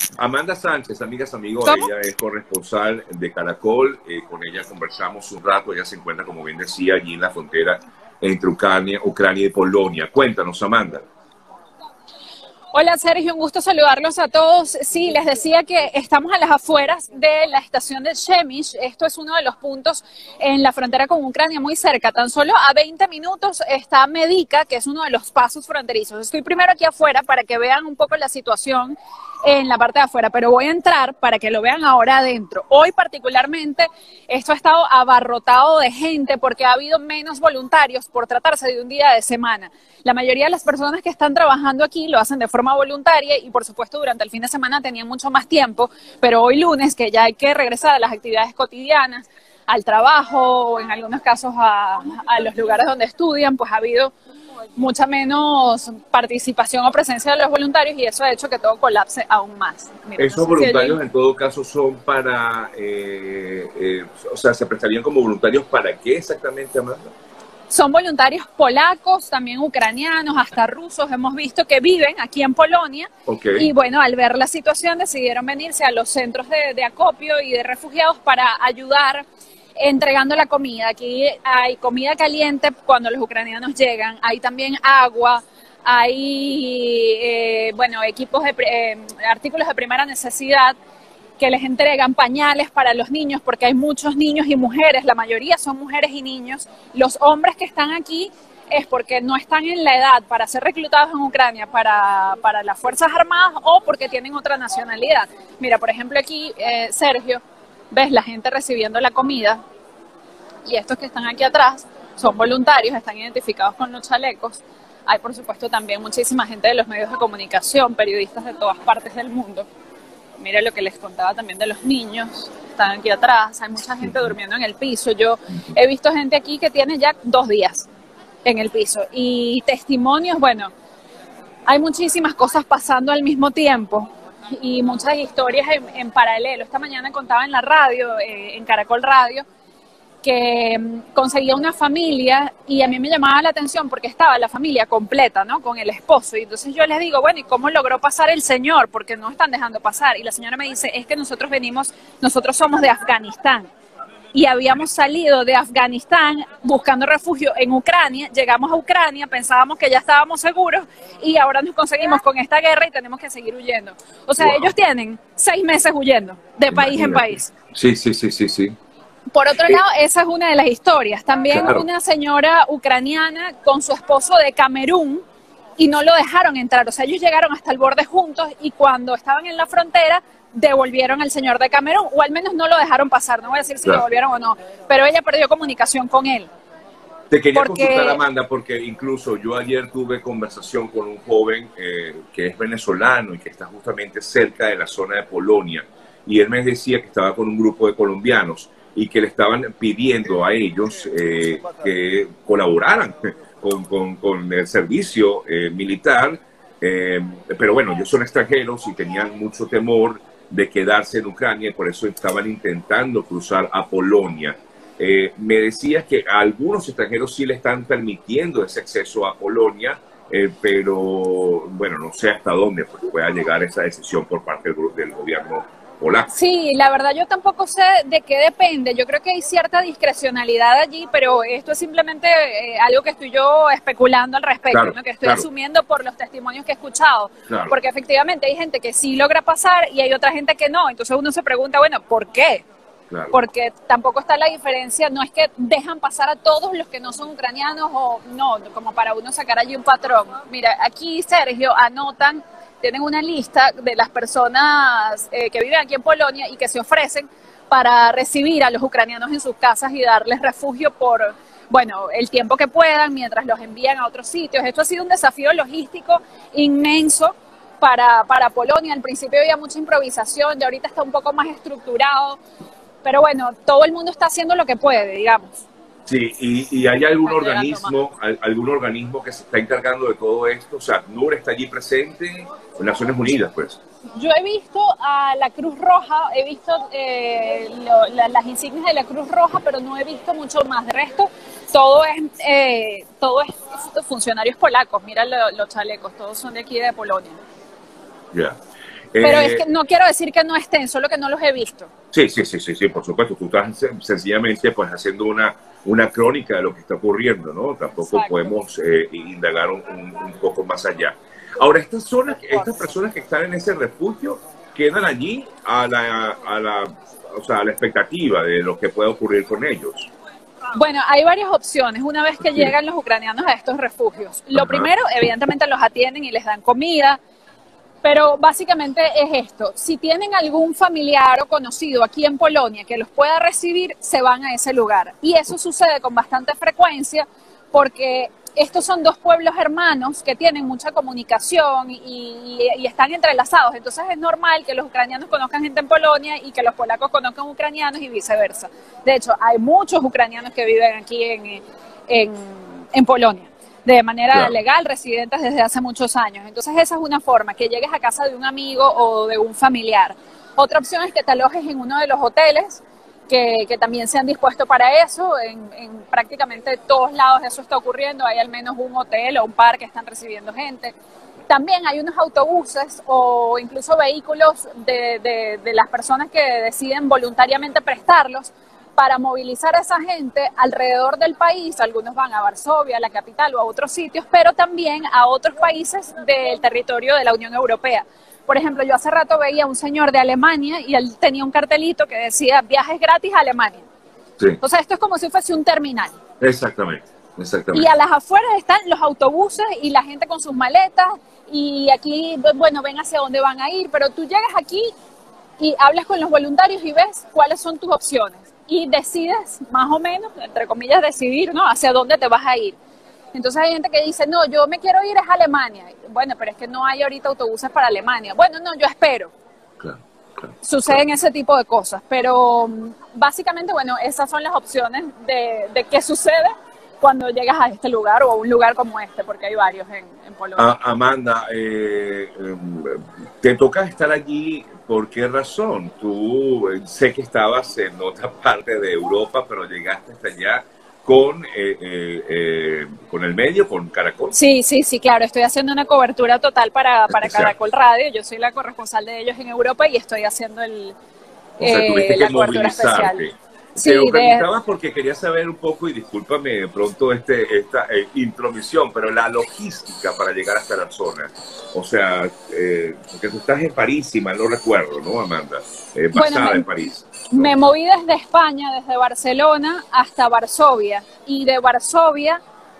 Amanda Sánchez, amigas, amigos, ¿Cómo? ella es corresponsal de Caracol. Con ella conversamos un rato. Ella se encuentra, como bien decía, allí en la frontera entre Ucrania y Polonia. Cuéntanos, Amanda. Hola Sergio, un gusto saludarlos a todos. Sí, les decía que estamos a las afueras de la estación de Przemyśl. Esto es uno de los puntos en la frontera con Ucrania, muy cerca. Tan solo a 20 minutos está Medica, que es uno de los pasos fronterizos. Estoy primero aquí afuera para que vean un poco la situación en la parte de afuera, pero voy a entrar para que lo vean ahora adentro. Hoy particularmente esto ha estado abarrotado de gente porque ha habido menos voluntarios por tratarse de un día de semana. La mayoría de las personas que están trabajando aquí lo hacen de forma voluntaria y por supuesto durante el fin de semana tenían mucho más tiempo, pero hoy lunes, que ya hay que regresar a las actividades cotidianas, al trabajo o en algunos casos a los lugares donde estudian, pues ha habido mucha menos participación o presencia de los voluntarios y eso ha hecho que todo colapse aún más. Mira, no Esos sé si voluntarios, allí en todo caso, son para, o sea, se prestarían como voluntarios para qué exactamente, Amanda. son voluntarios polacos, también ucranianos, hasta rusos, hemos visto que viven aquí en Polonia Ok. y bueno, al ver la situación decidieron venirse a los centros de acopio y de refugiados para ayudar entregando la comida. Aquí hay comida caliente cuando los ucranianos llegan, hay también agua, hay bueno, equipos artículos de primera necesidad que les entregan pañales para los niños, porque hay muchos niños y mujeres, la mayoría son mujeres y niños. Los hombres que están aquí es porque no están en la edad para ser reclutados en Ucrania para las Fuerzas Armadas o porque tienen otra nacionalidad. Mira, por ejemplo aquí, Sergio, ves la gente recibiendo la comida y estos que están aquí atrás son voluntarios, están identificados con los chalecos. Hay, por supuesto, también muchísima gente de los medios de comunicación, periodistas de todas partes del mundo. Mira lo que les contaba también de los niños, están aquí atrás, hay mucha gente durmiendo en el piso. Yo he visto gente aquí que tiene ya 2 días en el piso y testimonios, bueno, hay muchísimas cosas pasando al mismo tiempo y muchas historias en paralelo. Esta mañana contaba en la radio, en Caracol Radio, que conseguía una familia y a mí me llamaba la atención porque estaba la familia completa, ¿no? Con el esposo. Y entonces yo les digo, bueno, ¿y cómo logró pasar el señor? Porque no están dejando pasar. Y la señora me dice, es que nosotros somos de Afganistán. Y habíamos salido de Afganistán buscando refugio en Ucrania, llegamos a Ucrania, pensábamos que ya estábamos seguros y ahora nos conseguimos con esta guerra y tenemos que seguir huyendo. O sea, Wow. ellos tienen 6 meses huyendo de país en Imagínate. país. Sí, sí, sí, sí, sí. Por otro lado, esa es una de las historias. También Claro. una señora ucraniana con su esposo de Camerún y no lo dejaron entrar. O sea, ellos llegaron hasta el borde juntos y cuando estaban en la frontera devolvieron al señor de Camerún, o al menos no lo dejaron pasar. No voy a decir si lo Claro. devolvieron o no, pero ella perdió comunicación con él. Te quería consultar, Porque Amanda, porque incluso yo ayer tuve conversación con un joven que es venezolano y que está justamente cerca de la zona de Polonia. Y él me decía que estaba con un grupo de colombianos y que le estaban pidiendo a ellos que colaboraran con el servicio militar. Pero bueno, ellos son extranjeros y tenían mucho temor de quedarse en Ucrania y por eso estaban intentando cruzar a Polonia. Me decías que a algunos extranjeros sí le están permitiendo ese acceso a Polonia, pero bueno, no sé hasta dónde pueda llegar esa decisión por parte del gobierno polaco. sí, la verdad yo tampoco sé de qué depende. Yo creo que hay cierta discrecionalidad allí, pero esto es simplemente algo que estoy yo especulando al respecto, Claro, ¿no? Que estoy claro, asumiendo por los testimonios que he escuchado. claro, Porque efectivamente hay gente que sí logra pasar y hay otra gente que no. Entonces uno se pregunta, bueno, ¿por qué? claro. Porque tampoco está la diferencia, no es que dejan pasar a todos los que no son ucranianos o no, como para uno sacar allí un patrón. Mira, aquí Sergio anotan, tienen una lista de las personas que viven aquí en Polonia y que se ofrecen para recibir a los ucranianos en sus casas y darles refugio por, bueno, el tiempo que puedan mientras los envían a otros sitios. Esto ha sido un desafío logístico inmenso para Polonia. Al principio había mucha improvisación, ya ahorita está un poco más estructurado. Pero bueno, todo el mundo está haciendo lo que puede, digamos. Sí, y hay algún organismo que se está encargando de todo esto. O sea, ACNUR está allí presente en Naciones Unidas, pues. Yo he visto a la Cruz Roja, he visto las insignias de la Cruz Roja, pero no he visto mucho más. De resto, todo es funcionarios polacos. Mira los chalecos, todos son de aquí de Polonia. Ya. Pero es que no quiero decir que no estén, solo que no los he visto. Sí, sí, sí, sí, sí, por supuesto. Tú estás sencillamente pues haciendo una crónica de lo que está ocurriendo, ¿no? Tampoco Exacto. podemos indagar un poco más allá. Ahora, estas zonas, estas personas que están en ese refugio quedan allí o sea, a la expectativa de lo que pueda ocurrir con ellos. Bueno, hay varias opciones una vez que llegan los ucranianos a estos refugios. Lo primero, evidentemente, los atienden y les dan comida, pero básicamente es esto. Si tienen algún familiar o conocido aquí en Polonia que los pueda recibir, se van a ese lugar. Y eso sucede con bastante frecuencia porque estos son dos pueblos hermanos que tienen mucha comunicación y están entrelazados. Entonces es normal que los ucranianos conozcan gente en Polonia y que los polacos conozcan ucranianos y viceversa. De hecho, hay muchos ucranianos que viven aquí en Polonia de manera legal, residentes desde hace muchos años. Entonces esa es una forma, que llegues a casa de un amigo o de un familiar. Otra opción es que te alojes en uno de los hoteles que también se han dispuesto para eso. En prácticamente todos lados eso está ocurriendo. Hay al menos un hotel o un par que están recibiendo gente. También hay unos autobuses o incluso vehículos de las personas que deciden voluntariamente prestarlos para movilizar a esa gente alrededor del país. Algunos van a Varsovia, a la capital o a otros sitios, pero también a otros países del territorio de la Unión Europea. Por ejemplo, yo hace rato veía a un señor de Alemania y él tenía un cartelito que decía viajes gratis a Alemania. Sí. O sea, esto es como si fuese un terminal. Exactamente, exactamente. Y a las afueras están los autobuses y la gente con sus maletas y aquí, bueno, ven hacia dónde van a ir, pero tú llegas aquí y hablas con los voluntarios y ves cuáles son tus opciones y decides más o menos, entre comillas, decidir, ¿no?, hacia dónde te vas a ir. Entonces hay gente que dice, no, yo me quiero ir a Alemania. Bueno, pero es que no hay ahorita autobuses para Alemania. Bueno, no, yo espero. Claro, claro, suceden ese tipo de cosas, pero básicamente, bueno, esas son las opciones de qué sucede cuando llegas a este lugar o a un lugar como este, porque hay varios en Polonia. Amanda, te toca estar allí. ¿Por qué razón? Tú sé que estabas en otra parte de Europa, pero llegaste hasta allá con el medio, con Caracol. Sí, sí, sí, claro. Estoy haciendo una cobertura total para Caracol Radio. Yo soy la corresponsal de ellos en Europa y estoy haciendo la cobertura especial. Sí, te lo preguntaba porque quería saber un poco, y discúlpame de pronto esta intromisión, pero la logística para llegar hasta la zona. O sea, porque tú estás en París, si mal no recuerdo, ¿no, Amanda? Basada en París. ¿No? Me moví desde España, desde Barcelona hasta Varsovia. Y de Varsovia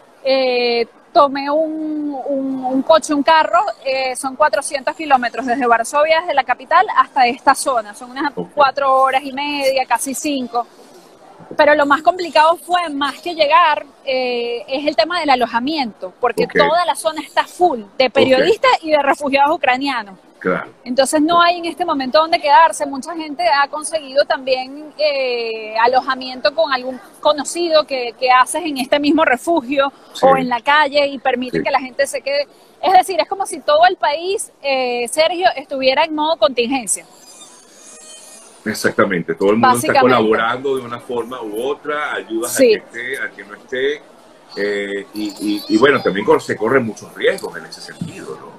tomé un coche, un carro. Son 400 kilómetros desde Varsovia, desde la capital, hasta esta zona. Son unas 4 horas y media, casi 5. Pero lo más complicado fue, más que llegar, es el tema del alojamiento, porque toda la zona está full de periodistas y de refugiados ucranianos. Claro. Entonces no hay en este momento donde quedarse. Mucha gente ha conseguido también alojamiento con algún conocido que haces en este mismo refugio o en la calle y permite que la gente se quede. Es decir, es como si todo el país, Sergio, estuviera en modo contingencia. Exactamente, todo el mundo está colaborando de una forma u otra, ayudas al que esté, al que no esté, y bueno, también se corren muchos riesgos en ese sentido, ¿no?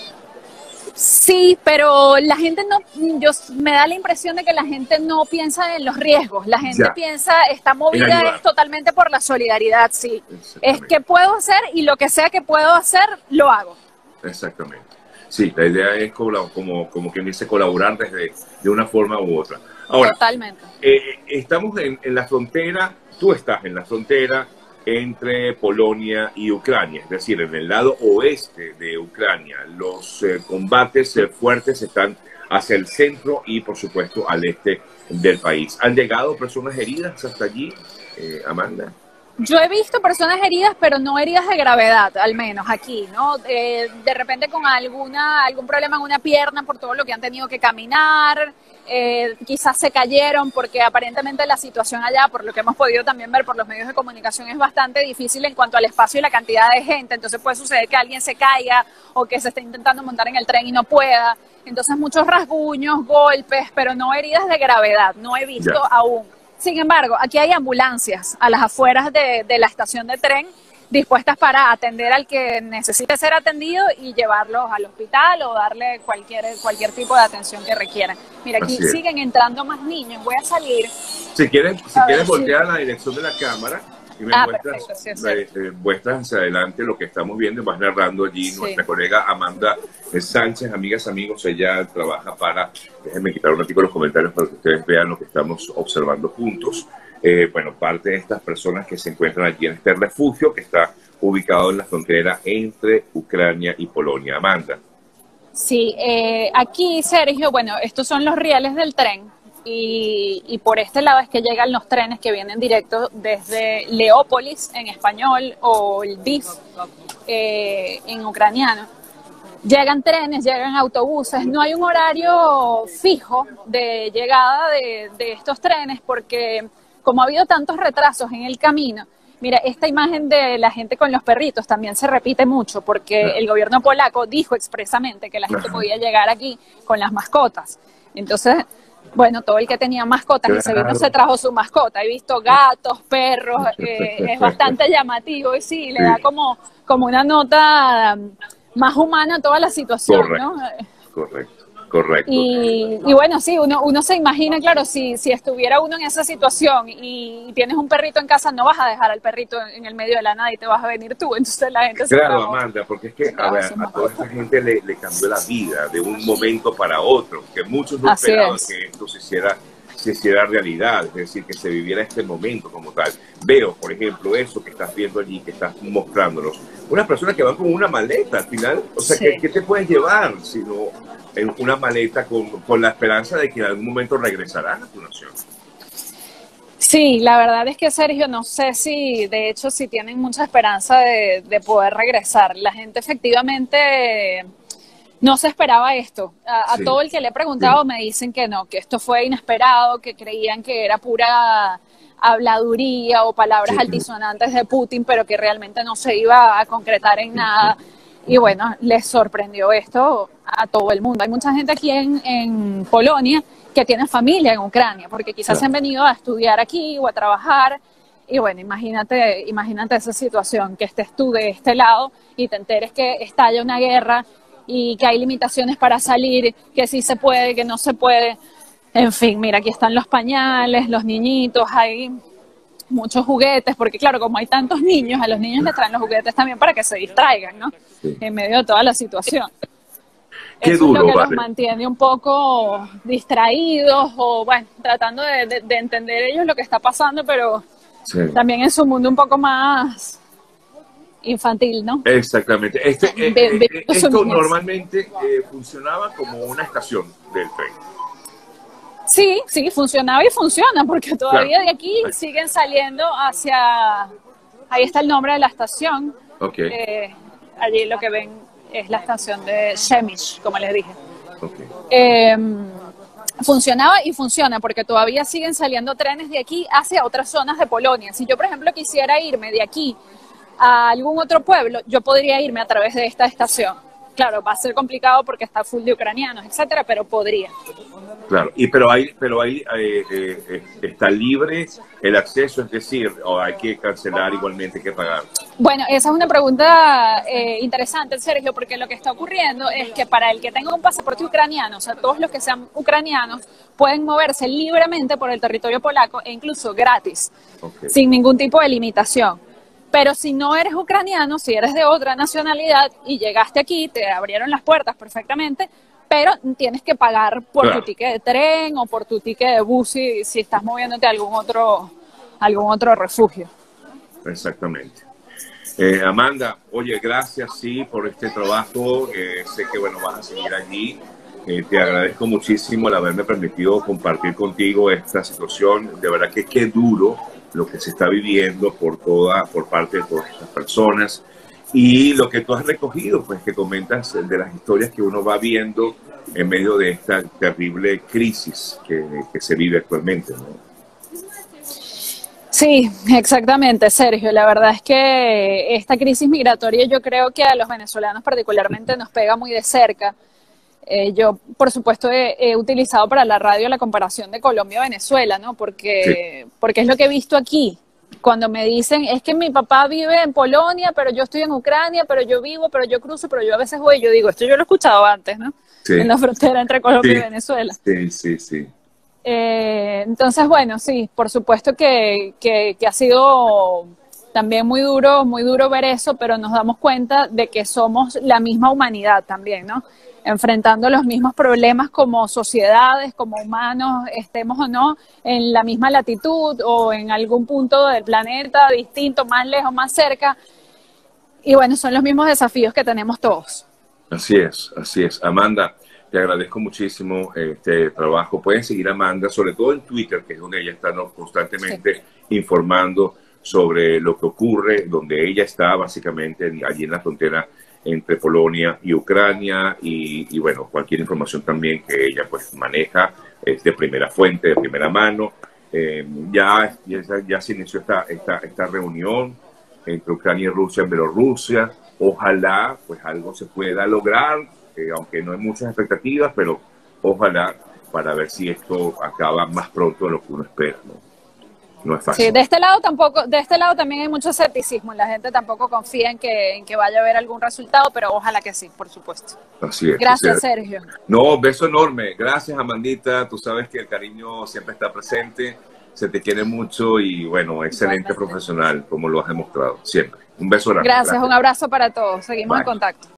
Sí, pero la gente no, me da la impresión de que la gente no piensa en los riesgos, la gente piensa, está movida totalmente por la solidaridad, sí. Es que puedo hacer y lo que sea que puedo hacer, lo hago. Exactamente. Sí, la idea es como quien dice colaborar de una forma u otra. Ahora, totalmente. Estamos en la frontera, tú estás en la frontera entre Polonia y Ucrania, es decir, en el lado oeste de Ucrania. Los combates fuertes están hacia el centro y, por supuesto, al este del país. ¿Han llegado personas heridas hasta allí, Amanda? Yo he visto personas heridas, pero no heridas de gravedad, al menos aquí, ¿no? De repente con algún problema en una pierna por todo lo que han tenido que caminar, quizás se cayeron porque aparentemente la situación allá, por lo que hemos podido también ver por los medios de comunicación, es bastante difícil en cuanto al espacio y la cantidad de gente. Entonces puede suceder que alguien se caiga o que se esté intentando montar en el tren y no pueda. Entonces muchos rasguños, golpes, pero no heridas de gravedad, no he visto aún. Sin embargo, aquí hay ambulancias a las afueras de la estación de tren dispuestas para atender al que necesite ser atendido y llevarlos al hospital o darle cualquier tipo de atención que requieran. Mira, aquí siguen entrando más niños. Voy a salir. Si quieres voltear a la dirección de la cámara y me muestras hacia adelante lo que estamos viendo y vas narrando allí nuestra colega Amanda Sánchez. Amigas, amigos, ella trabaja para, déjenme quitar un ratito los comentarios para que ustedes vean lo que estamos observando juntos. Bueno, parte de estas personas que se encuentran allí en este refugio que está ubicado en la frontera entre Ucrania y Polonia. Amanda. Sí, aquí, Sergio, bueno, estos son los rieles del tren. Y por este lado es que llegan los trenes que vienen directos desde Leópolis en español o Lviv en ucraniano. Llegan trenes, llegan autobuses, no hay un horario fijo de llegada de estos trenes porque como ha habido tantos retrasos en el camino, mira, esta imagen de la gente con los perritos también se repite mucho porque el gobierno polaco dijo expresamente que la gente podía llegar aquí con las mascotas. Entonces, bueno, todo el que tenía mascotas y se vino se trajo su mascota. He visto gatos, perros, es bastante llamativo y sí, le da como una nota más humana a toda la situación, ¿no? Correcto. Y bueno, sí, uno se imagina, claro, si estuviera uno en esa situación y tienes un perrito en casa, no vas a dejar al perrito en el medio de la nada y te vas a venir tú. Entonces la gente Claro, Amanda, porque es que a toda esta gente le cambió la vida de un momento para otro, que muchos no esperaban que esto se hiciera realidad, es decir, que se viviera este momento como tal. Veo, por ejemplo, eso que estás viendo allí, que estás mostrándonos. Unas personas que van con una maleta al final, o sea, ¿qué te puedes llevar sino en una maleta con la esperanza de que en algún momento regresarán a tu nación? Sí, la verdad es que, Sergio, no sé de hecho, si tienen mucha esperanza de poder regresar. La gente efectivamente no se esperaba esto. A todo el que le he preguntado me dicen que no, que esto fue inesperado, que creían que era pura habladuría o palabras altisonantes de Putin, pero que realmente no se iba a concretar en nada. Y bueno, les sorprendió esto a todo el mundo. Hay mucha gente aquí en Polonia que tiene familia en Ucrania, porque quizás se han venido a estudiar aquí o a trabajar. Y bueno, imagínate esa situación, que estés tú de este lado y te enteres que estalla una guerra y que hay limitaciones para salir, que sí se puede, que no se puede. En fin, mira, aquí están los pañales, los niñitos, hay muchos juguetes, porque claro, como hay tantos niños, a los niños les traen los juguetes también para que se distraigan, ¿no? En medio de toda la situación. Eso es lo que los mantiene un poco distraídos o, bueno, tratando de entender ellos lo que está pasando, pero también en su mundo un poco más infantil, ¿no? Exactamente. Esto normalmente funcionaba como una estación del tren. Sí, funcionaba y funciona, porque todavía de aquí siguen saliendo hacia... Ahí está el nombre de la estación. Allí lo que ven es la estación de Przemyśl, como les dije. Funcionaba y funciona, porque todavía siguen saliendo trenes de aquí hacia otras zonas de Polonia. Si yo, por ejemplo, quisiera irme de aquí a algún otro pueblo, yo podría irme a través de esta estación. Claro, va a ser complicado porque está full de ucranianos, etcétera, pero podría. Claro, pero ahí está libre el acceso, es decir, o hay que cancelar igualmente, que pagar. Bueno, esa es una pregunta interesante, Sergio, porque lo que está ocurriendo es que para el que tenga un pasaporte ucraniano, o sea, todos los que sean ucranianos pueden moverse libremente por el territorio polaco e incluso gratis, sin ningún tipo de limitación. Pero si no eres ucraniano, si eres de otra nacionalidad y llegaste aquí, te abrieron las puertas perfectamente, pero tienes que pagar por tu ticket de tren o por tu ticket de bus si estás moviéndote a algún otro refugio. Exactamente. Amanda, oye, gracias por este trabajo. Sé que vas a seguir allí. Te agradezco muchísimo el haberme permitido compartir contigo esta situación. De verdad que qué duro lo que se está viviendo por parte de todas estas personas, y lo que tú has recogido, pues, que comentas de las historias que uno va viendo en medio de esta terrible crisis que se vive actualmente, ¿no? Sí, exactamente, Sergio. La verdad es que esta crisis migratoria yo creo que a los venezolanos particularmente nos pega muy de cerca. Yo, por supuesto, he utilizado para la radio la comparación de Colombia-Venezuela, ¿no? Porque es lo que he visto aquí. cuando me dicen, es que mi papá vive en Polonia, pero yo estoy en Ucrania, pero yo vivo, pero yo cruzo, pero yo a veces voy, yo digo, esto yo lo he escuchado antes, ¿no? Sí, En la frontera entre Colombia sí, y Venezuela. sí, sí, sí. Entonces, bueno, sí, por supuesto que ha sido también muy duro ver eso, pero nos damos cuenta de que somos la misma humanidad también, ¿no? Enfrentando los mismos problemas como sociedades, como humanos, estemos o no en la misma latitud o en algún punto del planeta distinto, más lejos, más cerca. Y bueno, son los mismos desafíos que tenemos todos. Así es, así es. Amanda, te agradezco muchísimo este trabajo. Pueden seguir a Amanda, sobre todo en Twitter, que es donde ella está, ¿no?, constantemente informando sobre lo que ocurre, donde ella está básicamente allí en la frontera entre Polonia y Ucrania y bueno, cualquier información también que ella pues maneja es de primera fuente, de primera mano. Ya se inició esta reunión entre Ucrania y Rusia en Bielorrusia. Ojalá pues algo se pueda lograr, aunque no hay muchas expectativas, pero ojalá para ver si esto acaba más pronto de lo que uno espera, ¿no? No es Sí, fácil. de este lado tampoco, de este lado también hay mucho escepticismo. La gente tampoco confía en que vaya a haber algún resultado, pero ojalá que sí, por supuesto. Así es. Gracias, Sergio. No, beso enorme. Gracias, Amandita. Tú sabes que el cariño siempre está presente. Se te quiere mucho y bueno, excelente Igualmente. profesional, como lo has demostrado siempre. Un beso grande. Gracias, un abrazo para todos. Seguimos en Bye. contacto.